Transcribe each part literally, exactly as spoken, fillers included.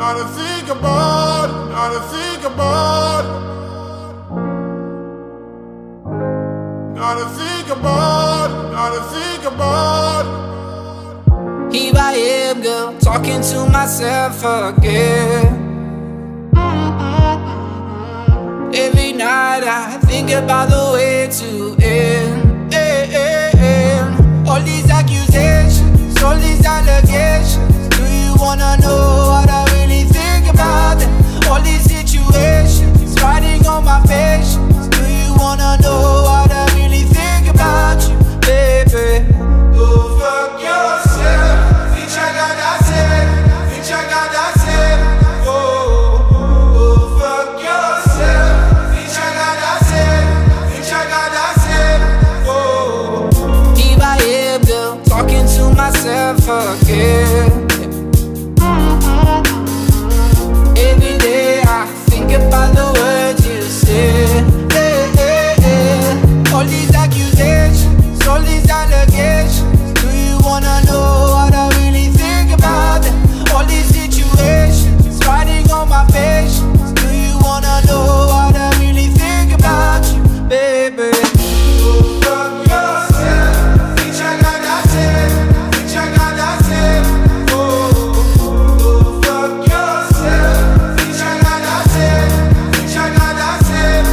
gotta think about it, gotta think about it. Gotta think about it, gotta think about it. Here I am, girl, talking to myself again. Every night I think about the way to end, eh, eh, eh. All these accusations, all these allegations. Do you wanna know what I really think about them? All these situations, riding on my patience. Do you wanna know what I really think about you, baby? Go fuck yourself, bitch, I got that set, bitch, I got that set. Oh, go fuck yourself, bitch, I got that set, bitch, I got that set. Oh, here I am, girl, talking to myself again. Every day I think about the words you said. Hey, hey, hey. All these accusations, all these allegations. Do you wanna know what I really think about them? All these situations, riding on my patience. Do you wanna know what I really think about you, baby? Go fuck yourself, bitch, I got that set, bitch, I got that set. Oh, go fuck yourself, bitch, I got that set, bitch, I got that set.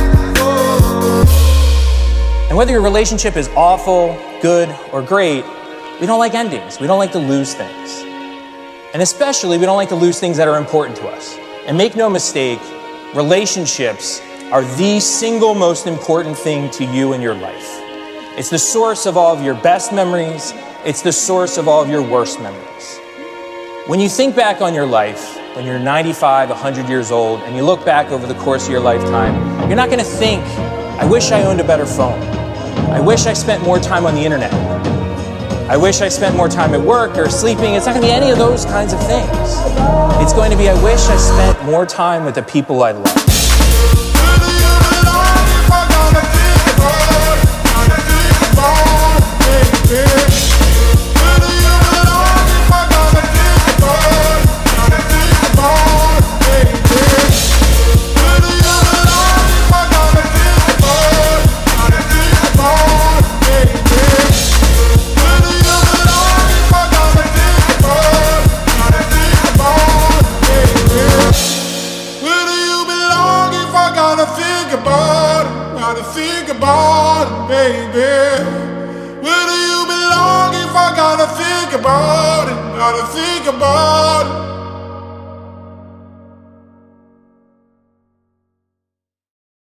Oh. And whether your relationship is awful, good, or great, we don't like endings. We don't like to lose things. And especially, we don't like to lose things that are important to us. And make no mistake, relationships are the single most important thing to you in your life. It's the source of all of your best memories. It's the source of all of your worst memories. When you think back on your life, when you're ninety-five, one hundred years old, and you look back over the course of your lifetime, you're not gonna think, I wish I owned a better phone. I wish I spent more time on the internet. I wish I spent more time at work or sleeping. It's not going to be any of those kinds of things. It's going to be, I wish I spent more time with the people I love. Gotta think about it, baby. Where do you belong if I gotta think about it? Gotta think about it.